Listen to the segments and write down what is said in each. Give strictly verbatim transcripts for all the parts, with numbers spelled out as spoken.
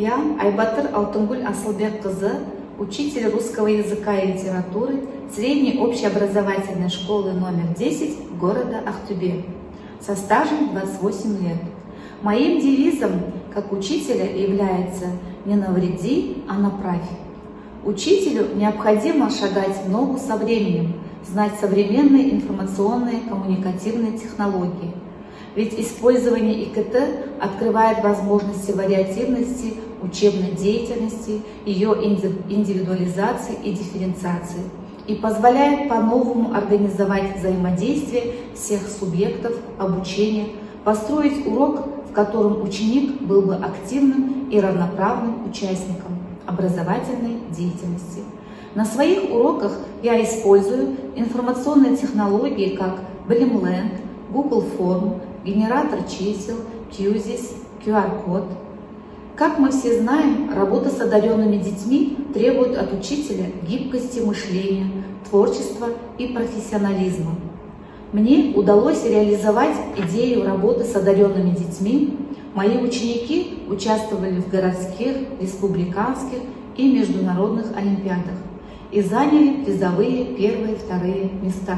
Я, Айбатыр Алтынгуль Асылбек-кызы, учитель русского языка и литературы средней общеобразовательной школы номер десять города Ахтубе, со стажем двадцать восемь лет. Моим девизом как учителя является «Не навреди, а направь». Учителю необходимо шагать в ногу со временем, знать современные информационные коммуникативные технологии. Ведь использование ИКТ открывает возможности вариативности учебной деятельности, ее индивидуализации и дифференциации и позволяет по-новому организовать взаимодействие всех субъектов обучения, построить урок, в котором ученик был бы активным и равноправным участником образовательной деятельности. На своих уроках я использую информационные технологии, как Блимленд, Google Form, генератор чисел, Кьюзис, ку ар код. Как мы все знаем, работа с одаренными детьми требует от учителя гибкости мышления, творчества и профессионализма. Мне удалось реализовать идею работы с одаренными детьми. Мои ученики участвовали в городских, республиканских и международных олимпиадах и заняли призовые первые и вторые места.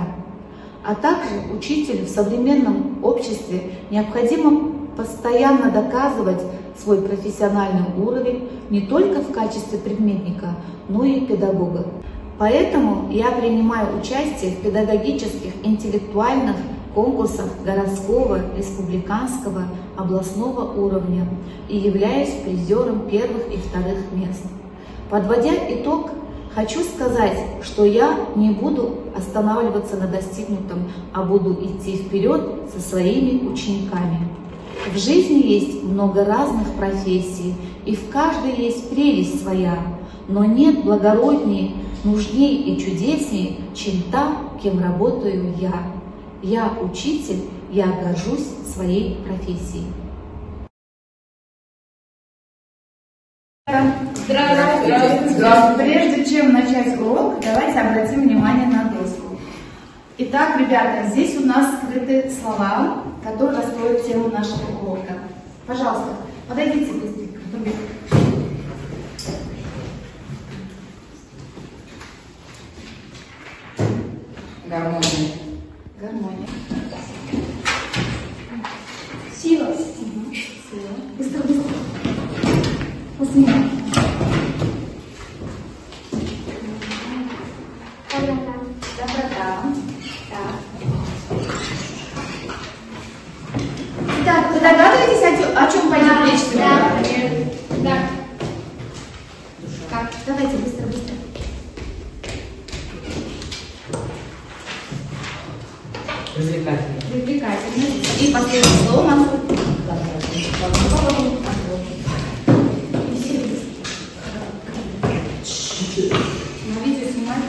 А также учителю в современном обществе необходимо постоянно доказывать свой профессиональный уровень не только в качестве предметника, но и педагога. Поэтому я принимаю участие в педагогических интеллектуальных конкурсах городского, республиканского, областного уровня и являюсь призером первых и вторых мест. Подводя итог, хочу сказать, что я не буду останавливаться на достигнутом, а буду идти вперед со своими учениками. В жизни есть много разных профессий, и в каждой есть прелесть своя, но нет благородней, нужней и чудесней, чем та, кем работаю я. Я учитель, я горжусь своей профессией. Здравствуйте. Здравствуйте. Прежде чем начать урок, давайте обратим внимание на доску. Итак, ребята, здесь у нас скрыты слова, которые раскроют тему нашего урока. Пожалуйста, подойдите быстренько. Гармония. Гармония. Сила. Угу. Сила. Быстро, быстро. Посмех. Доброта. Доброта. Так. Итак, вы догадываетесь, о чем пойдет речь? Да. Да. Как? Давайте быстро, быстро. Развлекательно. Привлекательно. И последнее слово у нас. На видео снимать.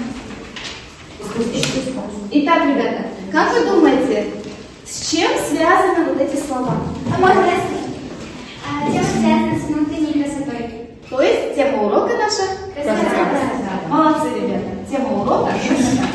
Итак, ребята, как вы думаете, с чем связаны вот эти слова? А можно тема связана с внутренней красотой. То есть тема урока наша Красота. Молодцы, ребята. Тема урока красота.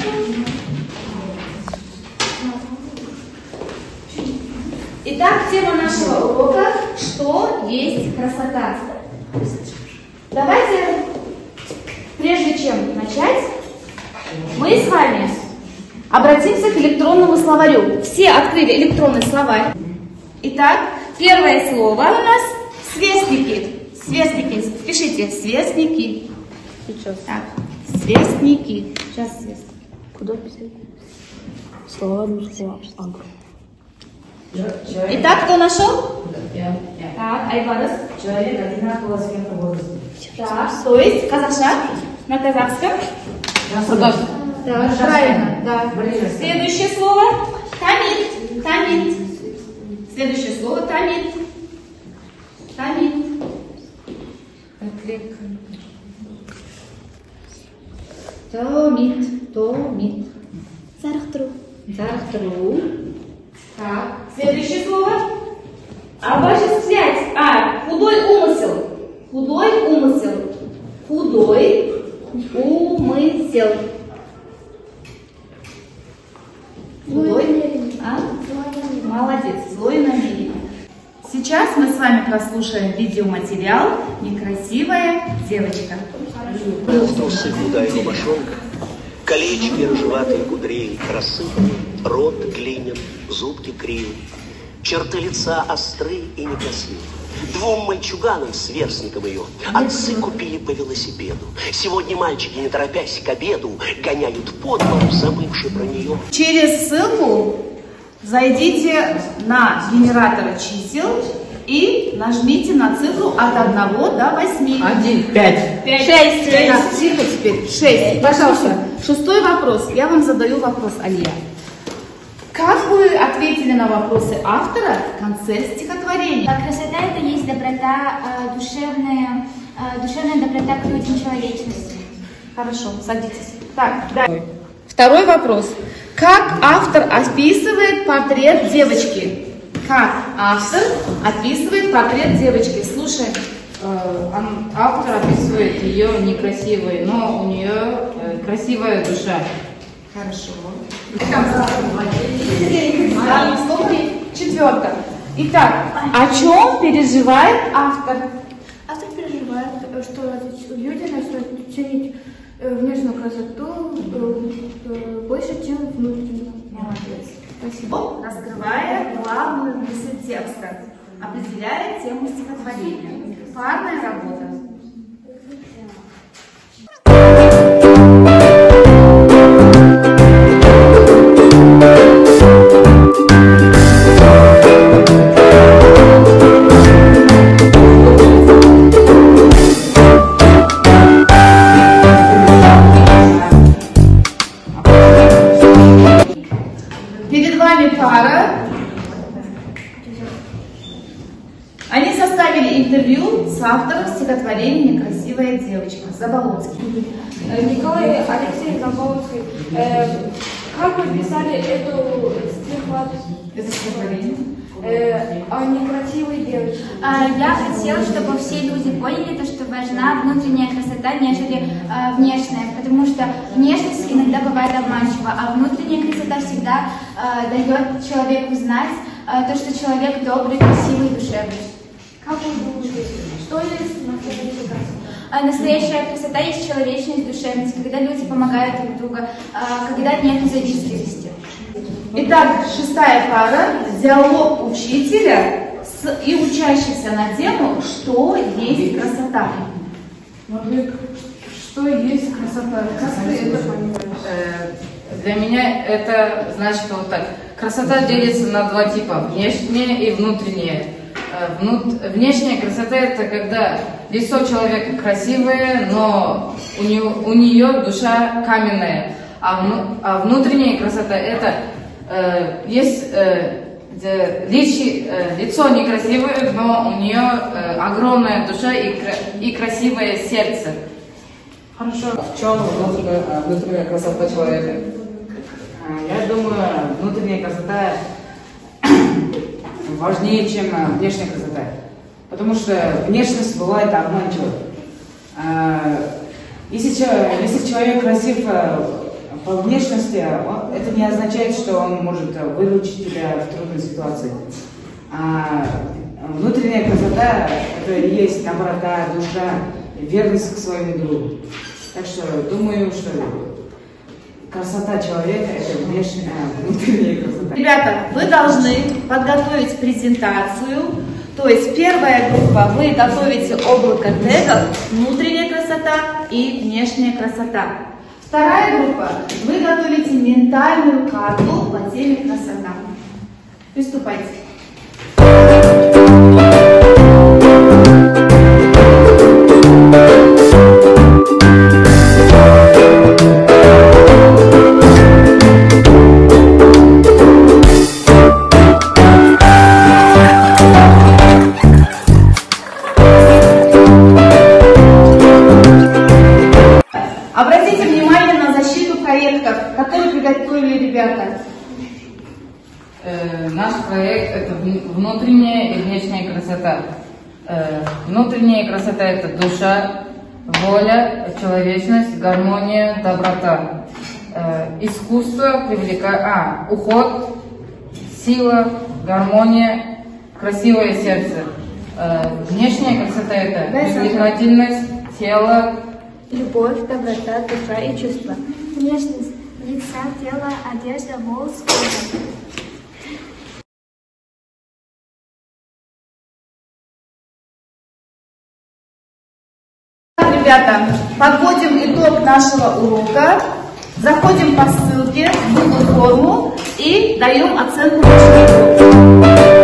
Итак, тема нашего урока – что есть красота. Давайте, прежде чем начать, мы с вами обратимся к электронному словарю. Все открыли электронный словарь. Итак, первое слово у нас – свестники. Свестники. Пишите свестники. Сейчас. Так, свестники. Сейчас свест. Куда писать? Слова русского. Итак, кто нашел? Я. Так, Айбарас. Человек одинакового цвета волоса. Так, то есть казахша на казахском. Да, правильно, да. Следующее слово тамид. Тамид. Следующее слово тамид. Тамид. Томид. Томид. Зарахтру. Зарахтру. Так, следующее слово. Обожествлять. А, худой умысел. Худой умысел. Худой умысел. Злой, а? Молодец, злое намерение. Сейчас сейчас мы с вами прослушаем видеоматериал «Некрасивая девочка». Носы худая рубашонка, колечки рыжеватые кудрей, рассыпаны, рот глинен, зубки кривы, черты лица остры и некрасивы. Двум мальчуганам, сверстникам ее, отцы купили по велосипеду. Сегодня мальчики, не торопясь к обеду, гоняют по двору, забывши про нее. Через ссылку зайдите на генератор чисел и нажмите на цифру от одного до восьми. Один, пять. Пять. Шесть. Так, тихо теперь. Шесть. Пожалуйста. Шестой вопрос. Я вам задаю вопрос, Алия. Как вы ответили на вопросы автора в конце стихотворения? Красота – это есть доброта, э, душевная, э, душевная доброта к людям, человечности. Хорошо, садитесь. Так, да. Второй вопрос. Как автор описывает портрет девочки? Как автор описывает портрет девочки? Слушай. Автор описывает ее некрасивой, но у нее красивая душа. Хорошо. Четвертое. Итак, о чем переживает автор? Автор переживает, что люди начнут ценить внешнюю красоту больше, чем внутреннюю. Молодец. Спасибо. Раскрывая главную мысль текста, определяя тему стихотворения. Парная работа. Перед вами пара. Они составили интервью с автором стихотворения «Некрасивая девочка» Заболоцкий. Николай Алексеевич Заболоцкий, э, как вы писали эту Это стихотворение. э, о некрасивой девочке? А, Я хотела, чтобы все люди поняли, то, что важна внутренняя красота, нежели а, внешняя, потому что внешность иногда бывает обманчива, а внутренняя красота всегда а, дает человеку знать а, то, что человек добрый, красивый, душевный. Как вы думаете, что есть настоящая красота? А настоящая красота есть человечность, душевность, когда люди помогают друг другу, а, когда нет зависимости. Итак, шестая пара. Диалог учителя с и учащихся на тему «Что есть красота?». Что есть красота? Как ты это понимаешь? Для меня это значит вот так. Красота делится на два типа: внешняя и внутренняя. Внут... Внешняя красота — это когда лицо человека красивое, но у нее, у нее душа каменная. А, вну... а внутренняя красота — это э, есть э, личи, э, лицо некрасивое, но у нее э, огромная душа и, и красивое сердце. Хорошо. В чем внутренняя, внутренняя красота человека? Я думаю, внутренняя красота важнее, чем внешняя красота. Потому что внешность бывает обманчивой. Если, если человек красив по внешности, он, это не означает, что он может выручить тебя в трудной ситуации. А внутренняя красота — это и есть доброта, душа, верность к своему другу. Так что думаю, что красота человека — это внешняя, внутренняя красота. Ребята, вы должны подготовить презентацию. То есть первая группа, вы готовите облако тегов, внутренняя красота и внешняя красота. Вторая группа, вы готовите ментальную карту по теме красота. Приступайте. Обратите внимание на защиту проектов, которые приготовили ребята. Э, наш проект — это внутренняя и внешняя красота. Э, внутренняя красота — это душа, воля, человечность, гармония, доброта. Э, искусство привлекает... А, уход, сила, гармония, красивое сердце. Внешняя красота – это привлекательность, тело, любовь, доброта, душа и чувства. Внешность – лица, тело, одежда, волос, кожа. Ребята, подводим итог нашего урока. Заходим по ссылке в Google форму и даем оценку ученику.